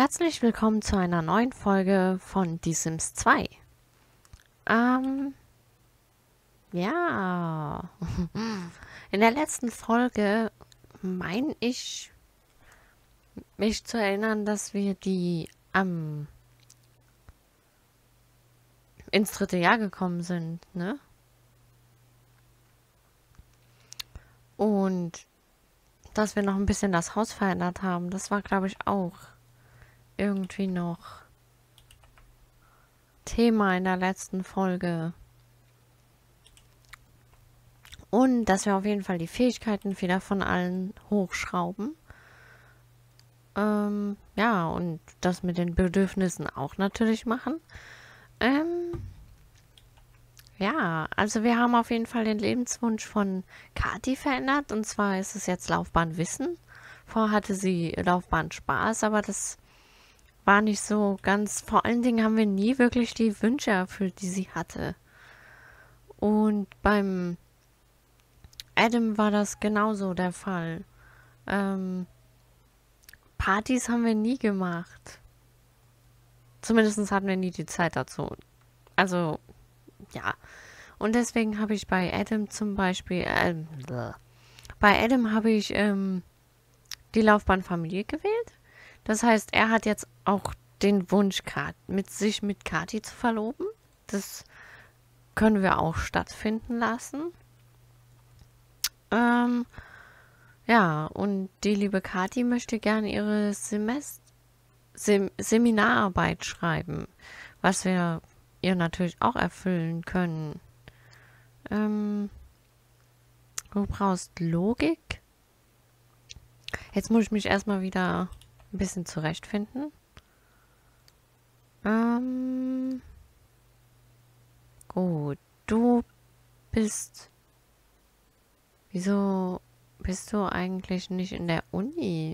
Herzlich willkommen zu einer neuen Folge von Die Sims 2. Ja. In der letzten Folge meine ich mich zu erinnern, dass wir ins dritte Jahr gekommen sind, ne? Und dass wir noch ein bisschen das Haus verändert haben. Das war, glaube ich, auch irgendwie noch Thema in der letzten Folge. Und dass wir auf jeden Fall die Fähigkeiten wieder von allen hochschrauben. Ja, und das mit den Bedürfnissen auch natürlich machen. Ja, also wir haben auf jeden Fall den Lebenswunsch von Kathi verändert. Und zwar ist es jetzt Laufbahn Wissen. Vorher hatte sie Laufbahn Spaß, aber das war nicht so ganz. Vor allen Dingen haben wir nie wirklich die Wünsche erfüllt, die sie hatte. Und beim Adam war das genauso der Fall. Partys haben wir nie gemacht. Zumindest hatten wir nie die Zeit dazu. Also, ja. Und deswegen habe ich bei Adam zum Beispiel, bei Adam habe ich die Laufbahn Familie gewählt. Das heißt, er hat jetzt auch den Wunsch, sich mit Kathi zu verloben. Das können wir auch stattfinden lassen. Ja, und die liebe Kathi möchte gerne ihre Seminararbeit schreiben, was wir ihr natürlich auch erfüllen können. Du brauchst Logik. Jetzt muss ich mich erstmal wieder ein bisschen zurechtfinden. Gut, du bist... Wieso bist du eigentlich nicht in der Uni?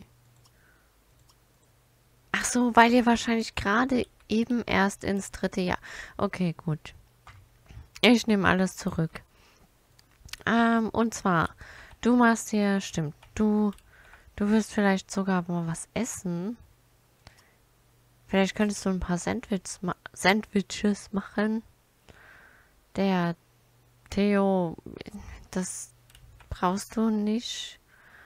Ach so, weil ihr wahrscheinlich gerade eben erst ins dritte Jahr... Okay, gut. Ich nehme alles zurück. Und zwar, du machst hier... Stimmt, du wirst vielleicht sogar mal was essen. Vielleicht könntest du ein paar Sandwiches machen. Der Theo, das brauchst du nicht.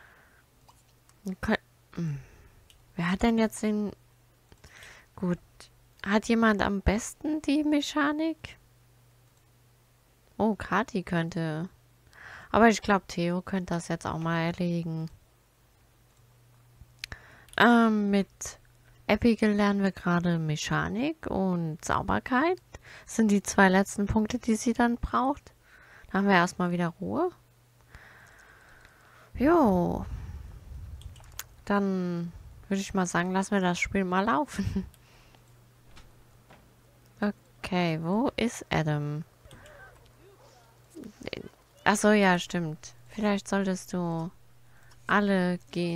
Wer hat denn jetzt den... Gut. Hat jemand am besten die Mechanik? Oh, Kathi könnte. Aber ich glaube, Theo könnte das jetzt auch mal erledigen. Mit Abigail lernen wir gerade Mechanik und Sauberkeit. Das sind die zwei letzten Punkte, die sie dann braucht. Da haben wir erstmal wieder Ruhe. Jo. Dann würde ich mal sagen, lassen wir das Spiel mal laufen. Okay, wo ist Adam? Achso, ja, stimmt. Vielleicht solltest du alle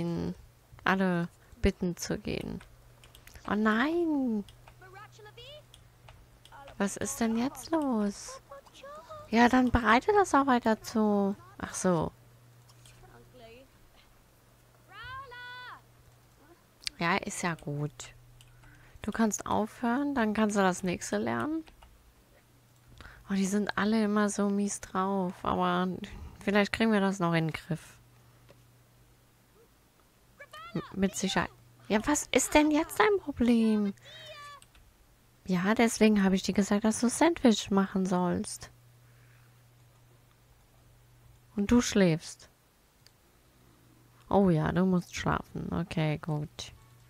bitten zu gehen. Oh nein! Was ist denn jetzt los? Ja, dann bereite das auch weiter zu. Ach so. Ja, ist ja gut. Du kannst aufhören, dann kannst du das nächste lernen. Oh, die sind alle immer so mies drauf, aber vielleicht kriegen wir das noch in den Griff. Mit Sicherheit. Ja, was ist denn jetzt dein Problem? Ja, deswegen habe ich dir gesagt, dass du Sandwich machen sollst. Und du schläfst. Oh ja, du musst schlafen. Okay, gut.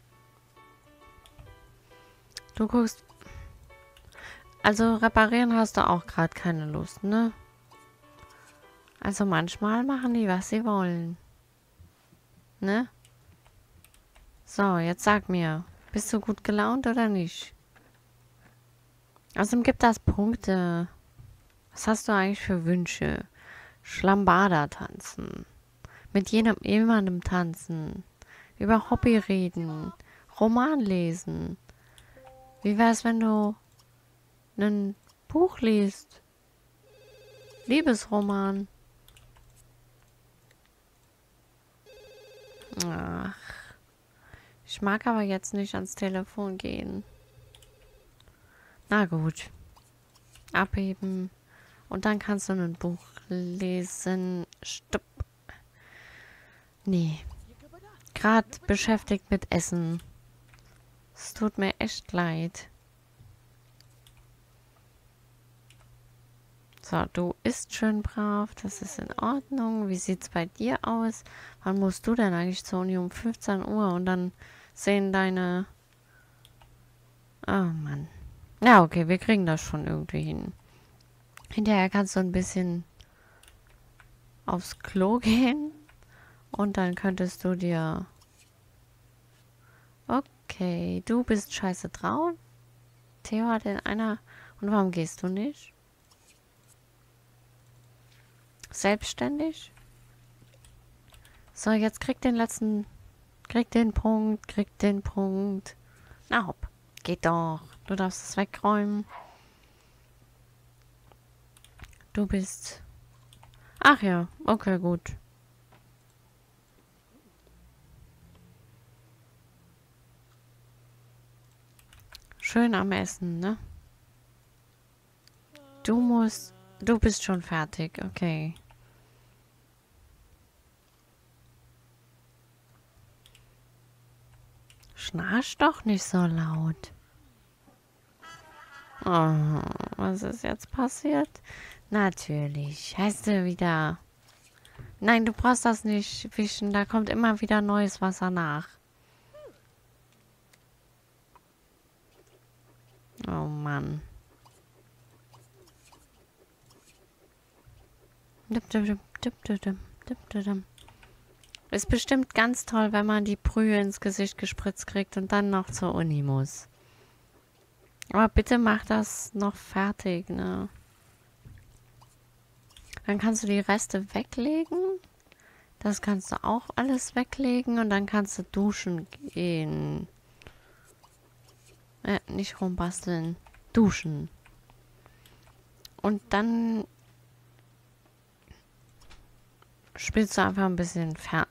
Du guckst... Also reparieren hast du auch gerade keine Lust, ne? Also manchmal machen die, was sie wollen. Ne? So, jetzt sag mir, bist du gut gelaunt oder nicht? Außerdem gibt das Punkte. Was hast du eigentlich für Wünsche? Schlambada tanzen. Mit jemandem tanzen. Über Hobby reden. Roman lesen. Wie wär's, wenn du ein Buch liest? Liebesroman. Ach. Ich mag aber jetzt nicht ans Telefon gehen. Na gut. Abheben. Und dann kannst du ein Buch lesen. Stopp. Nee. Gerade beschäftigt mit Essen. Es tut mir echt leid. So, du isst schön brav. Das ist in Ordnung. Wie sieht's bei dir aus? Wann musst du denn eigentlich zur Uni? Um 15 Uhr und dann sehen deine... Oh Mann. Ja, okay, wir kriegen das schon irgendwie hin. Hinterher kannst du ein bisschen aufs Klo gehen. Und dann könntest du dir... Okay, du bist scheiße drauf. Theo hat in einer... Und warum gehst du nicht? Selbstständig? So, jetzt krieg den letzten... Krieg den Punkt. Na hopp. Geht doch. Du darfst es wegräumen. Du bist... Ach ja, okay, gut. Schön am Essen, ne? Du bist schon fertig, okay. Schnarch doch nicht so laut. Oh, was ist jetzt passiert? Natürlich. Heißt du wieder... Nein, du brauchst das nicht wischen. Da kommt immer wieder neues Wasser nach. Oh Mann. Ist bestimmt ganz toll, wenn man die Brühe ins Gesicht gespritzt kriegt und dann noch zur Uni muss. Aber bitte mach das noch fertig, ne? Dann kannst du die Reste weglegen. Das kannst du auch alles weglegen und dann kannst du duschen gehen. Nicht rumbasteln. Duschen. Und dann spielst du einfach ein bisschen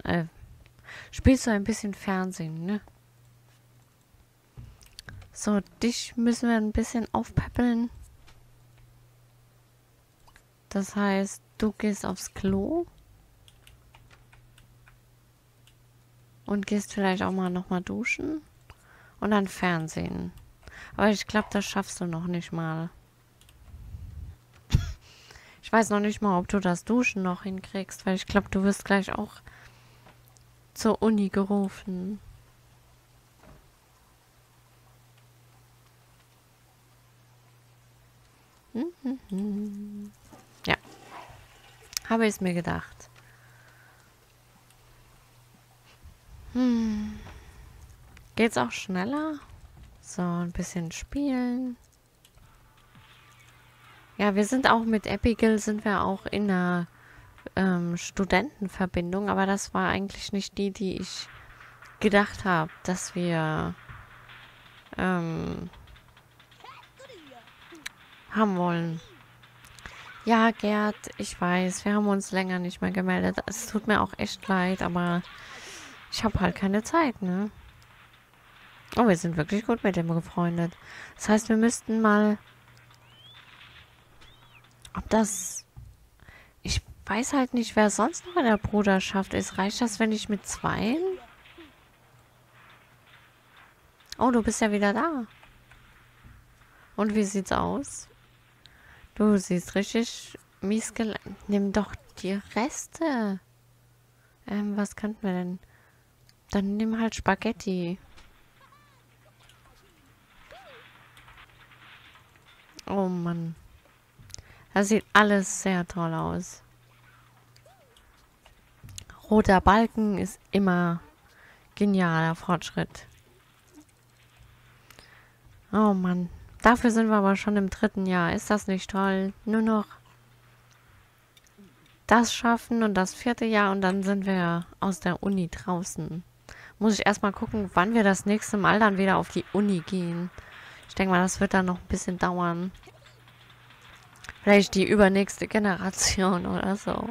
Fernsehen, ne? So, dich müssen wir ein bisschen aufpäppeln. Das heißt, du gehst aufs Klo. Und gehst vielleicht auch mal nochmal duschen. Und dann Fernsehen. Aber ich glaube, das schaffst du noch nicht mal. Ich weiß noch nicht mal, ob du das Duschen noch hinkriegst, weil ich glaube, du wirst gleich auch zur Uni gerufen. Ja. Habe ich es mir gedacht. Geht's auch schneller? So, ein bisschen spielen. Ja, wir sind auch mit Abigail, sind wir auch in einer Studentenverbindung, aber das war eigentlich nicht die ich gedacht habe, dass wir haben wollen. Ja, Gerd, ich weiß, wir haben uns länger nicht mehr gemeldet. Es tut mir auch echt leid, aber ich habe halt keine Zeit, ne? Oh, wir sind wirklich gut mit dem befreundet. Das heißt, wir müssten mal... Ob das... Ich weiß halt nicht, wer sonst noch in der Bruderschaft ist. Reicht das, wenn ich mit zweien? Oh, du bist ja wieder da. Und wie sieht's aus? Du siehst richtig mies Nimm doch die Reste. Was könnten wir denn? Dann nimm halt Spaghetti. Oh Mann. Das sieht alles sehr toll aus. Roter Balken ist immer genialer Fortschritt. Oh Mann. Dafür sind wir aber schon im 3. Jahr. Ist das nicht toll? Nur noch das schaffen und das 4. Jahr und dann sind wir aus der Uni draußen. Muss ich erstmal gucken, wann wir das nächste Mal dann wieder auf die Uni gehen. Ich denke mal, das wird dann noch ein bisschen dauern. Vielleicht die übernächste Generation oder so.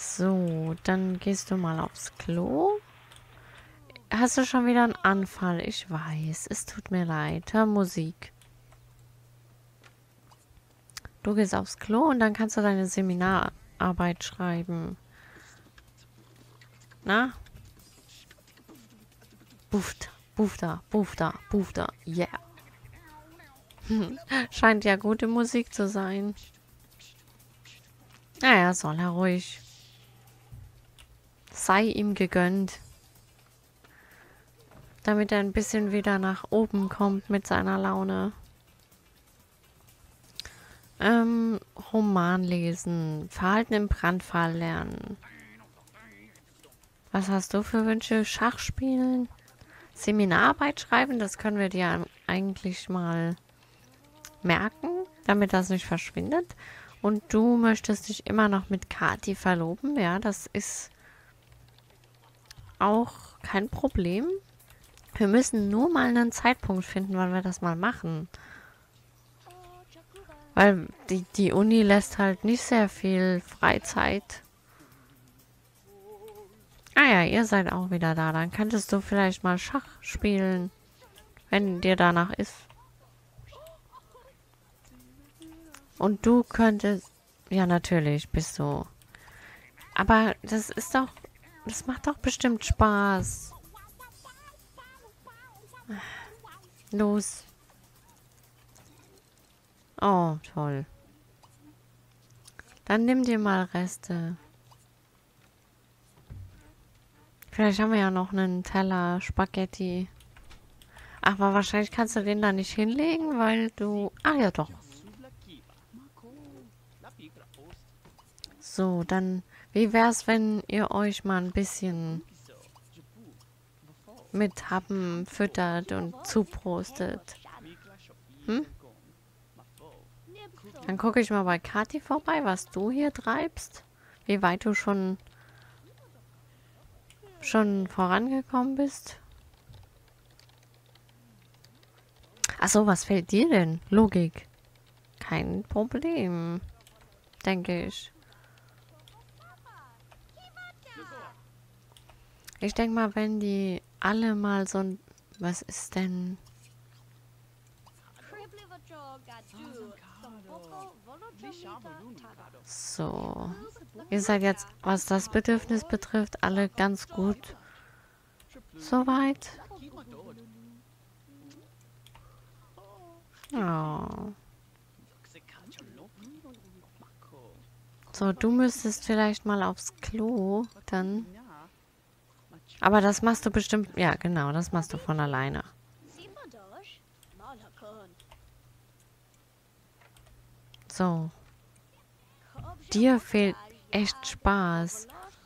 So, dann gehst du mal aufs Klo. Hast du schon wieder einen Anfall? Ich weiß, es tut mir leid. Hör Musik. Du gehst aufs Klo und dann kannst du deine Seminararbeit schreiben. Na? Bufta, bufta, bufta, bufta. Yeah. Scheint ja gute Musik zu sein. Naja, soll er ruhig. Sei ihm gegönnt. Damit er ein bisschen wieder nach oben kommt mit seiner Laune. Roman lesen. Verhalten im Brandfall lernen. Was hast du für Wünsche? Schach spielen? Seminararbeit schreiben? Das können wir dir eigentlich mal merken, damit das nicht verschwindet. Und du möchtest dich immer noch mit Kathi verloben. Ja, das ist auch kein Problem. Wir müssen nur mal einen Zeitpunkt finden, wann wir das mal machen. Weil die Uni lässt halt nicht sehr viel Freizeit. Ah ja, ihr seid auch wieder da. Dann könntest du vielleicht mal Schach spielen, wenn dir danach ist. Und du könntest... Ja, natürlich bist du. Aber das ist doch... Das macht doch bestimmt Spaß. Los. Oh, toll. Dann nimm dir mal Reste. Vielleicht haben wir ja noch einen Teller Spaghetti. Ach, aber wahrscheinlich kannst du den da nicht hinlegen, weil du... Ah ja, doch. So, dann... Wie wär's, wenn ihr euch mal ein bisschen mit Happen füttert und zuprostet? Hm? Dann gucke ich mal bei Kathi vorbei, was du hier treibst. Wie weit du schon vorangekommen bist. Achso, was fällt dir denn? Logik. Kein Problem. Denke ich. Ich denke mal, wenn die alle mal so ein... Was ist denn... So. Ihr seid jetzt, was das Bedürfnis betrifft, alle ganz gut. Soweit. Oh. So, du müsstest vielleicht mal aufs Klo, dann... Aber das machst du bestimmt... Ja, genau, das machst du von alleine. So. Dir fehlt echt Spaß.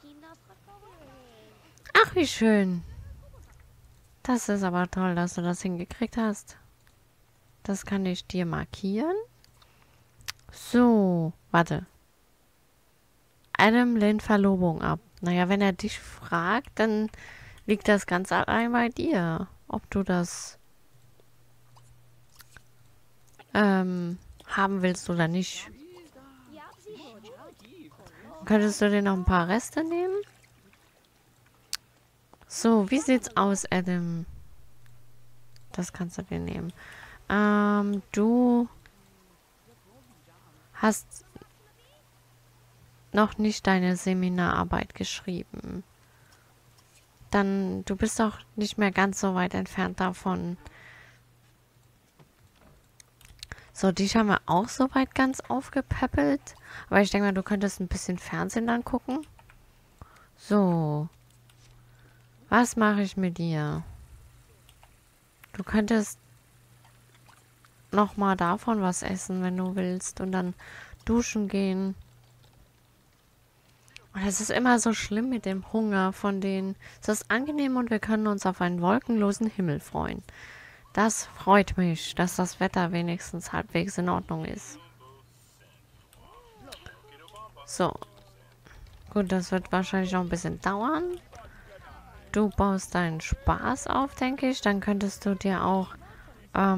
Ach, wie schön. Das ist aber toll, dass du das hingekriegt hast. Das kann ich dir markieren. So, warte. Adam lehnt Verlobung ab. Naja, wenn er dich fragt, dann liegt das ganz allein bei dir. Ob du das haben willst oder nicht. Könntest du dir noch ein paar Reste nehmen? So, wie sieht's aus, Adam? Das kannst du dir nehmen. Du hast noch nicht deine Seminararbeit geschrieben. Dann, du bist doch nicht mehr ganz so weit entfernt davon. So, dich haben wir auch soweit ganz aufgepäppelt. Aber ich denke mal, du könntest ein bisschen Fernsehen dann gucken. So. Was mache ich mit dir? Du könntest nochmal davon was essen, wenn du willst. Und dann duschen gehen. Und es ist immer so schlimm mit dem Hunger von denen. Es ist angenehm und wir können uns auf einen wolkenlosen Himmel freuen. Das freut mich, dass das Wetter wenigstens halbwegs in Ordnung ist. So. Gut, das wird wahrscheinlich noch ein bisschen dauern. Du baust deinen Spaß auf, denke ich. Dann könntest du dir auch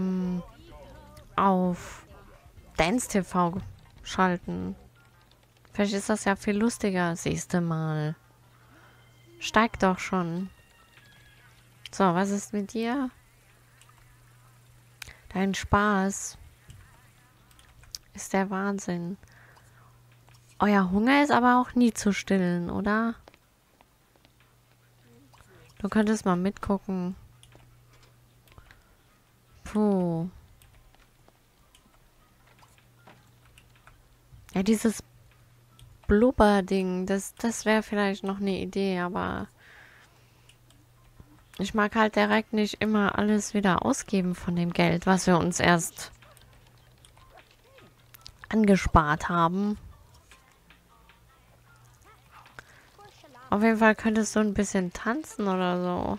auf Dance TV schalten. Vielleicht ist das ja viel lustiger. Siehst du mal. Steig doch schon. So, was ist mit dir? Dein Spaß ist der Wahnsinn. Euer Hunger ist aber auch nie zu stillen, oder? Du könntest mal mitgucken. Puh. Ja, dieses Blubber-Ding, das wäre vielleicht noch eine Idee, aber ich mag halt direkt nicht immer alles wieder ausgeben von dem Geld, was wir uns erst angespart haben. Auf jeden Fall könntest du ein bisschen tanzen oder so.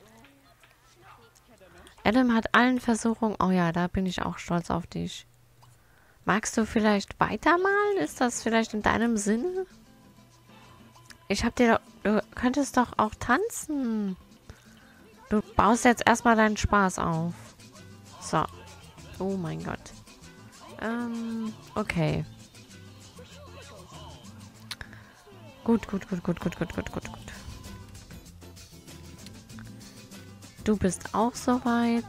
Adam hat allen Versuchungen... Oh ja, da bin ich auch stolz auf dich. Magst du vielleicht weitermalen? Ist das vielleicht in deinem Sinne? Ich hab dir doch... Du könntest doch auch tanzen. Du baust jetzt erstmal deinen Spaß auf. So. Oh mein Gott. Okay. Gut. Du bist auch soweit.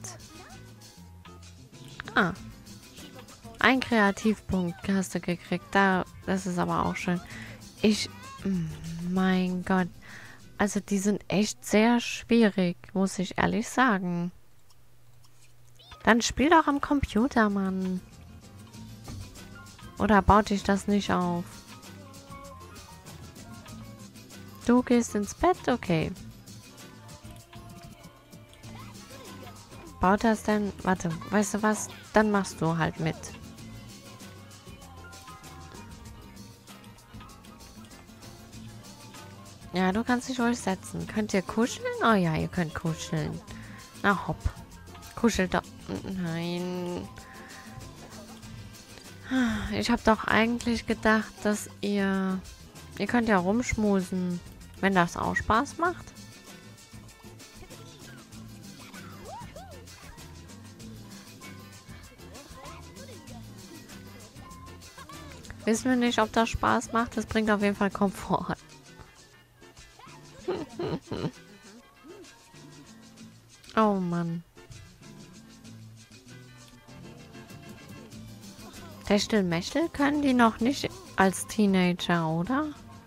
Ah. Ein Kreativpunkt hast du gekriegt. Das ist aber auch schön. Mein Gott. Also die sind echt sehr schwierig, muss ich ehrlich sagen. Dann spiel doch am Computer, Mann. Oder baut dich das nicht auf? Du gehst ins Bett? Okay. Baut das denn... Warte, weißt du was? Dann machst du halt mit. Ja, du kannst dich ruhig setzen. Könnt ihr kuscheln? Oh ja, ihr könnt kuscheln. Na hopp. Kuschelt doch... Nein. Ich habe doch eigentlich gedacht, dass ihr... Ihr könnt ja rumschmusen. Wenn das auch Spaß macht. Wissen wir nicht, ob das Spaß macht. Das bringt auf jeden Fall Komfort. Oh Mann. Techtelmechtel können die noch nicht als Teenager, oder?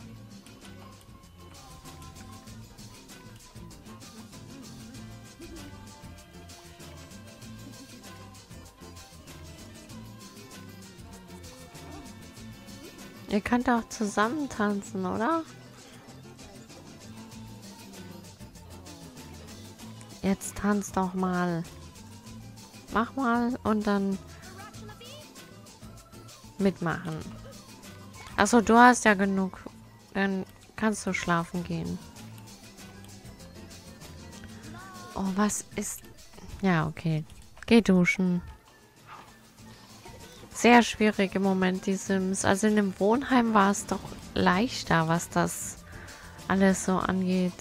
Ihr könnt auch zusammen tanzen, oder? Jetzt tanz doch mal. Mach mal und dann mitmachen. Achso, du hast ja genug. Dann kannst du schlafen gehen. Oh, was ist... Ja, okay. Geh duschen. Sehr schwierig im Moment, die Sims. Also in dem Wohnheim war es doch leichter, was das alles so angeht.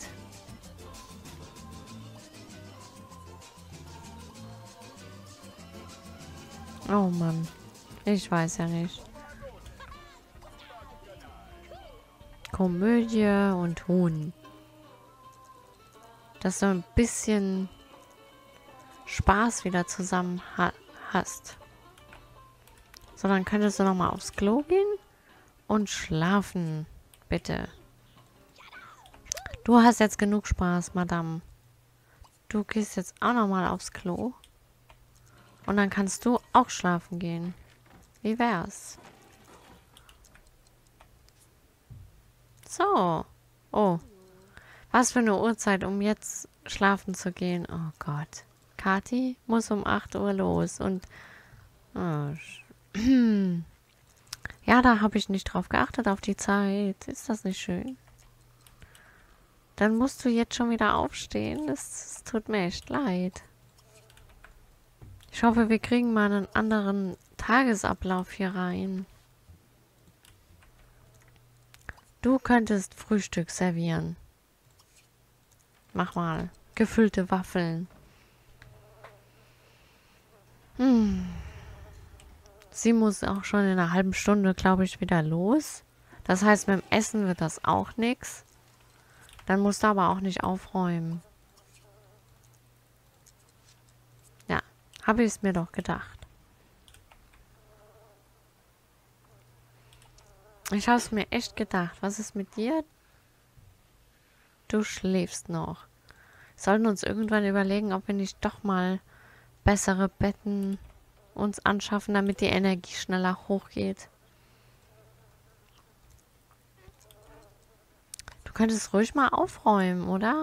Oh Mann. Ich weiß ja nicht. Komödie und Huhn. Dass du ein bisschen Spaß wieder zusammen hast. So, dann könntest du nochmal aufs Klo gehen und schlafen. Bitte. Du hast jetzt genug Spaß, Madame. Du gehst jetzt auch nochmal aufs Klo. Und dann kannst du auch schlafen gehen. Wie wär's? So. Oh. Was für eine Uhrzeit, um jetzt schlafen zu gehen. Oh Gott. Kathi muss um 8 Uhr los. Und... Oh, ja, da habe ich nicht drauf geachtet, auf die Zeit. Ist das nicht schön? Dann musst du jetzt schon wieder aufstehen. Das tut mir echt leid. Ich hoffe, wir kriegen mal einen anderen Tagesablauf hier rein. Du könntest Frühstück servieren. Mach mal. Gefüllte Waffeln. Sie muss auch schon in einer halben Stunde, glaube ich, wieder los. Das heißt, mit dem Essen wird das auch nichts. Dann musst du aber auch nicht aufräumen. Ja, habe ich es mir doch gedacht. Ich habe es mir echt gedacht. Was ist mit dir? Du schläfst noch. Wir sollten uns irgendwann überlegen, ob wir nicht doch mal bessere Betten uns anschaffen, damit die Energie schneller hochgeht. Du könntest ruhig mal aufräumen, oder?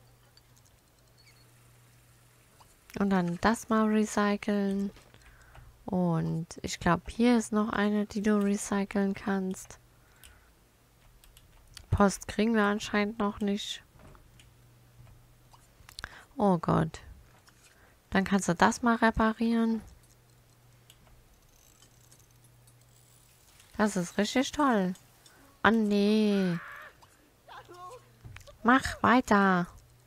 Und dann das mal recyceln. Und ich glaube, hier ist noch eine, die du recyceln kannst. Post kriegen wir anscheinend noch nicht. Oh Gott. Dann kannst du das mal reparieren. Das ist richtig toll. Oh nee. Mach weiter.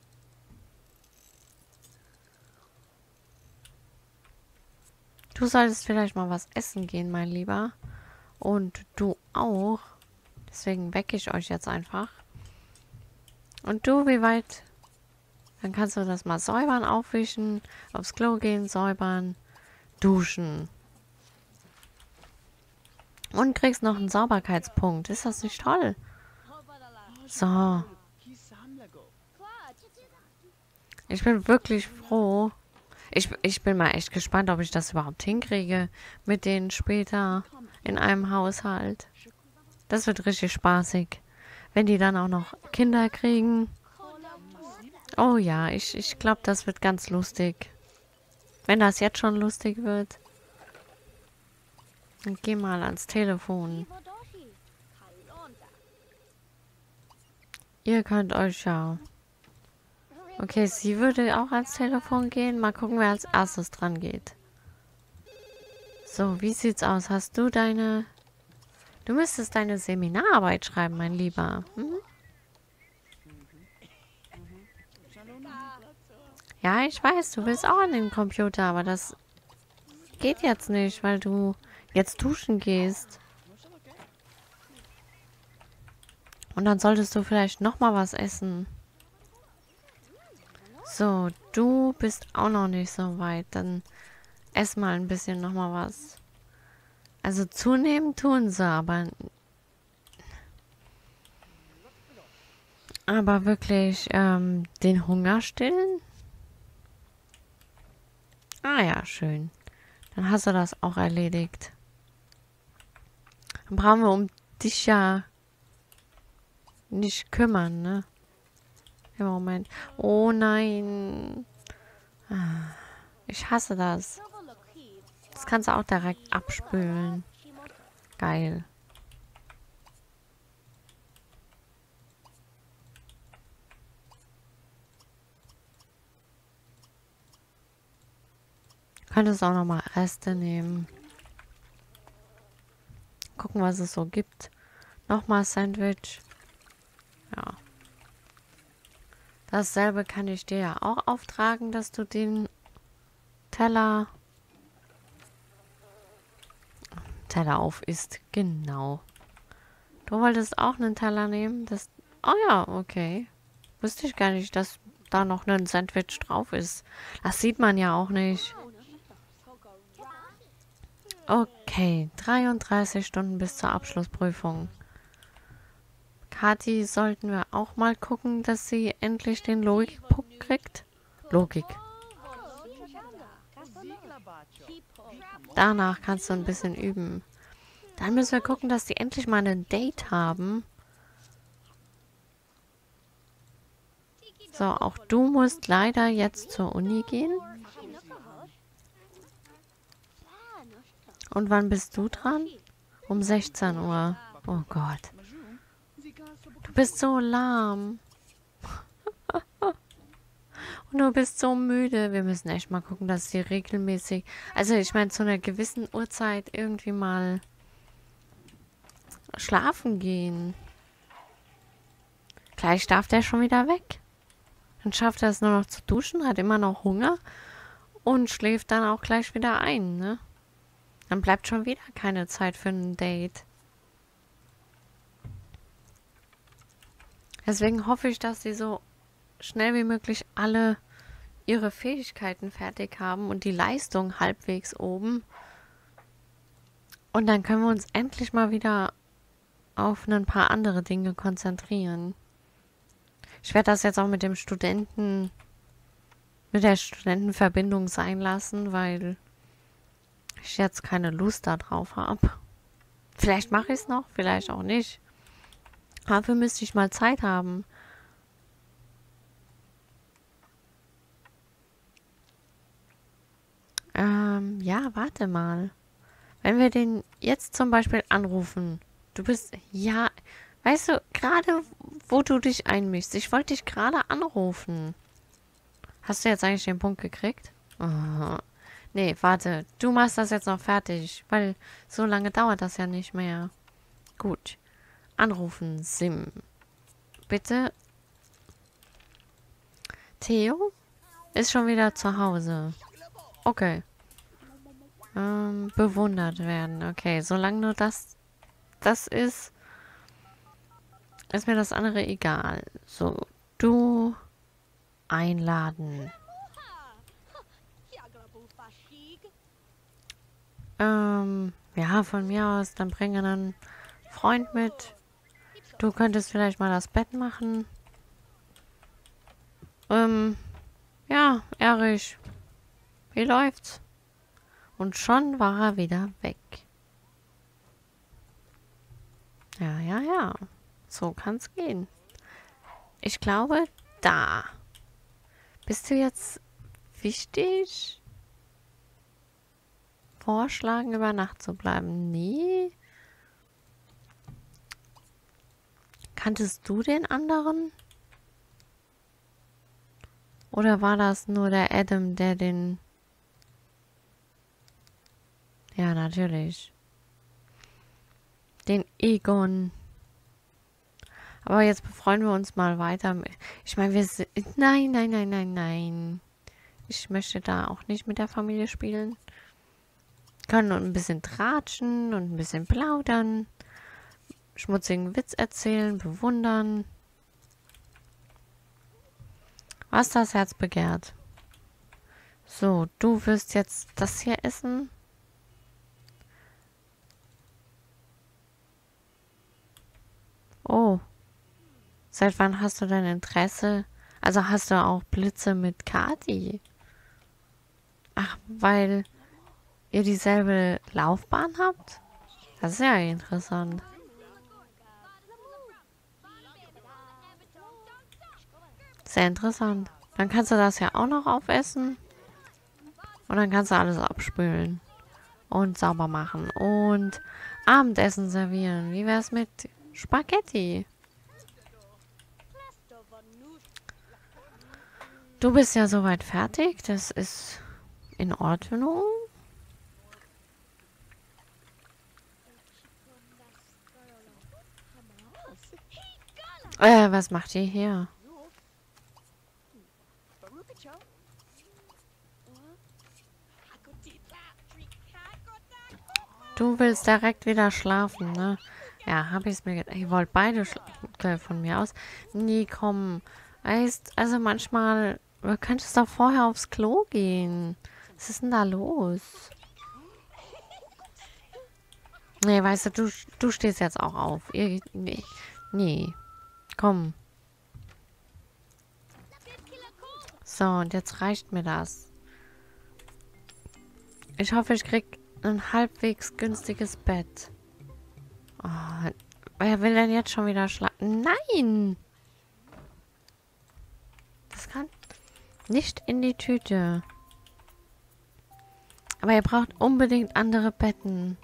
Du solltest vielleicht mal was essen gehen, mein Lieber. Und du auch. Deswegen wecke ich euch jetzt einfach. Und du, wie weit? Dann kannst du das mal säubern, aufwischen, aufs Klo gehen, säubern, duschen. Und kriegst noch einen Sauberkeitspunkt. Ist das nicht toll? So. Ich bin wirklich froh. Ich bin mal echt gespannt, ob ich das überhaupt hinkriege mit denen später in einem Haushalt. Das wird richtig spaßig. Wenn die dann auch noch Kinder kriegen. Oh ja, ich glaube, das wird ganz lustig. Wenn das jetzt schon lustig wird. Dann geh mal ans Telefon. Ihr könnt euch ja... Okay, sie würde auch ans Telefon gehen. Mal gucken, wer als erstes dran geht. So, wie sieht's aus? Hast du deine... Du müsstest deine Seminararbeit schreiben, mein Lieber. Hm? Ja, ich weiß, du willst auch an den Computer, aber das geht jetzt nicht, weil du jetzt duschen gehst. Und dann solltest du vielleicht noch mal was essen. So, du bist auch noch nicht so weit. Dann ess mal ein bisschen noch mal was. Also zunehmen tun sie, aber wirklich den Hunger stillen? Ah ja, schön. Dann hast du das auch erledigt. Dann brauchen wir um dich ja nicht kümmern, ne? Im Moment. Oh nein. Ich hasse das. Das kannst du auch direkt abspülen. Geil. Könntest auch nochmal Reste nehmen. Gucken, was es so gibt. Nochmal Sandwich. Ja. Dasselbe kann ich dir ja auch auftragen, dass du den Teller auf isst. Genau. Du wolltest auch einen Teller nehmen? Das. Oh ja, okay. Wusste ich gar nicht, dass da noch ein Sandwich drauf ist. Das sieht man ja auch nicht. Okay, 33 Stunden bis zur Abschlussprüfung. Kathi sollten wir auch mal gucken, dass sie endlich den Logikpunkt kriegt. Logik. Danach kannst du ein bisschen üben. Dann müssen wir gucken, dass die endlich mal ein Date haben. So, auch du musst leider jetzt zur Uni gehen. Und wann bist du dran? Um 16 Uhr. Oh Gott. Du bist so lahm. Und du bist so müde. Wir müssen echt mal gucken, dass sie regelmäßig... Also ich meine, zu einer gewissen Uhrzeit irgendwie mal schlafen gehen. Gleich darf der schon wieder weg. Dann schafft er es nur noch zu duschen, hat immer noch Hunger und schläft dann auch gleich wieder ein, ne? Dann bleibt schon wieder keine Zeit für ein Date. Deswegen hoffe ich, dass sie so schnell wie möglich alle ihre Fähigkeiten fertig haben und die Leistung halbwegs oben. Und dann können wir uns endlich mal wieder auf ein paar andere Dinge konzentrieren. Ich werde das jetzt auch mit dem mit der Studentenverbindung sein lassen, weil ich jetzt keine Lust darauf habe. Vielleicht mache ich es noch, vielleicht auch nicht. Dafür müsste ich mal Zeit haben. Ja, warte mal. Wenn wir den jetzt zum Beispiel anrufen. Du bist, ja, weißt du, gerade wo du dich einmischst. Ich wollte dich gerade anrufen. Hast du jetzt eigentlich den Punkt gekriegt? Oh. Nee, warte. Du machst das jetzt noch fertig, weil so lange dauert das ja nicht mehr. Gut. Anrufen, Sim. Bitte. Theo ist schon wieder zu Hause. Okay. Bewundert werden. Okay, solange nur das ist, ist mir das andere egal. So, du einladen. Ja, von mir aus, dann bringe einen Freund mit. Du könntest vielleicht mal das Bett machen. Ja, Erich. Wie läuft's? Und schon war er wieder weg. Ja, ja, ja. So kann's gehen. Ich glaube, da. Bist du jetzt wichtig? Vorschlagen, über Nacht zu bleiben? Nee. Kanntest du den anderen? Oder war das nur der Adam, der den... Ja, natürlich. Den Egon. Aber jetzt befreuen wir uns mal weiter. Ich meine, wir sind... Nein, nein, nein, nein, nein. Ich möchte da auch nicht mit der Familie spielen. Können ein bisschen tratschen und ein bisschen plaudern. Schmutzigen Witz erzählen, bewundern. Was das Herz begehrt. So, du wirst jetzt das hier essen. Oh. Seit wann hast du dein Interesse? Also hast du auch Blitze mit Kati? Ach, weil ihr dieselbe Laufbahn habt? Das ist ja interessant. Sehr interessant. Dann kannst du das ja auch noch aufessen. Und dann kannst du alles abspülen. Und sauber machen. Und Abendessen servieren. Wie wär's mit Spaghetti? Du bist ja soweit fertig. Das ist in Ordnung. Was macht ihr hier? Du willst direkt wieder schlafen, ne? Ja, hab ich's mir gedacht. Ihr wollt beide schlafen. Okay, von mir aus. Nee, komm. Weißt, also manchmal... Du könntest doch vorher aufs Klo gehen. Was ist denn da los? Nee, weißt du stehst jetzt auch auf. Nee. Komm. So, und jetzt reicht mir das. Ich hoffe, ich krieg ein halbwegs günstiges Bett. Oh, wer will denn jetzt schon wieder schlafen? Nein! Das kann nicht in die Tüte. Aber ihr braucht unbedingt andere Betten.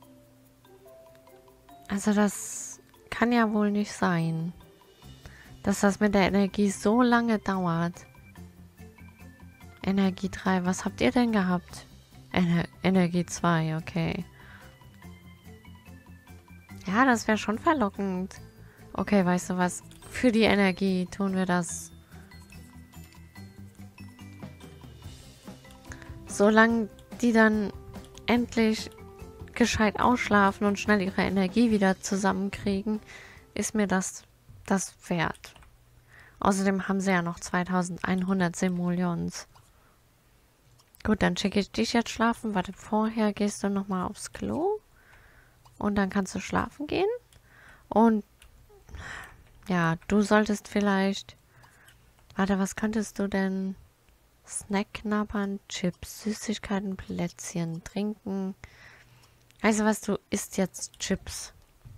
Also das kann ja wohl nicht sein. Dass das mit der Energie so lange dauert. Energie 3, was habt ihr denn gehabt? Energie 2, okay. Ja, das wäre schon verlockend. Okay, weißt du was? Für die Energie tun wir das. Solange die dann endlich gescheit ausschlafen und schnell ihre Energie wieder zusammenkriegen, ist mir das das wert. Außerdem haben sie ja noch 2100 Simoleons. Gut, dann schicke ich dich jetzt schlafen. Warte, vorher gehst du nochmal aufs Klo. Und dann kannst du schlafen gehen. Und ja, du solltest vielleicht... Warte, was könntest du denn... Snack knabbern, Chips, Süßigkeiten, Plätzchen, trinken. Weißt du was, du isst jetzt Chips.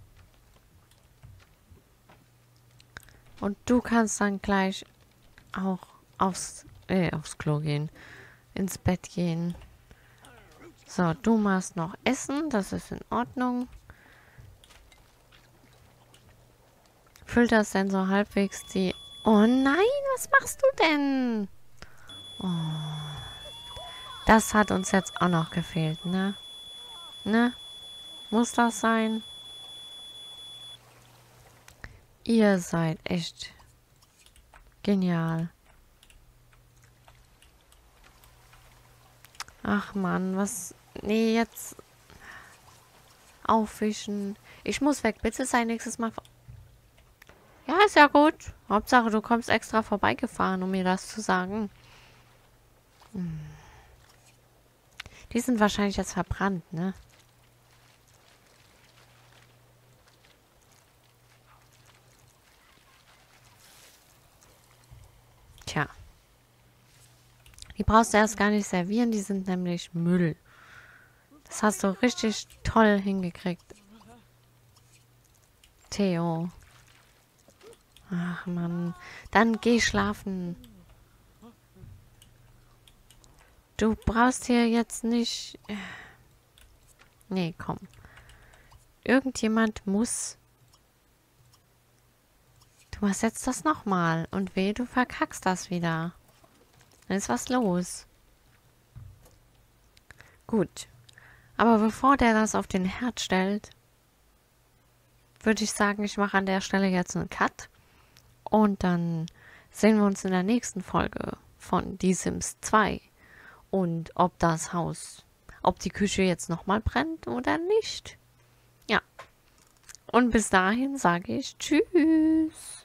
Und du kannst dann gleich auch aufs Klo gehen. Ins Bett gehen. So, du machst noch Essen, das ist in Ordnung. Füllt das denn so halbwegs die... Oh nein, was machst du denn? Oh. Das hat uns jetzt auch noch gefehlt, ne? Ne? Muss das sein? Ihr seid echt genial. Ach Mann, was... Nee, jetzt... Aufwischen. Ich muss weg. Bitte sei nächstes Mal... Ja, ist ja gut. Hauptsache, du kommst extra vorbeigefahren, um mir das zu sagen. Die sind wahrscheinlich jetzt verbrannt, ne? Tja. Die brauchst du erst gar nicht servieren, die sind nämlich Müll. Das hast du richtig toll hingekriegt. Theo. Ach Mann. Dann geh schlafen. Du brauchst hier jetzt nicht... Nee, komm. Irgendjemand muss... Du machst jetzt das nochmal. Und weh, du verkackst das wieder. Dann ist was los. Gut. Aber bevor der das auf den Herd stellt, würde ich sagen, ich mache an der Stelle jetzt einen Cut. Und dann sehen wir uns in der nächsten Folge von Die Sims 2. Und ob das Haus, ob die Küche jetzt nochmal brennt oder nicht. Ja. Und bis dahin sage ich Tschüss.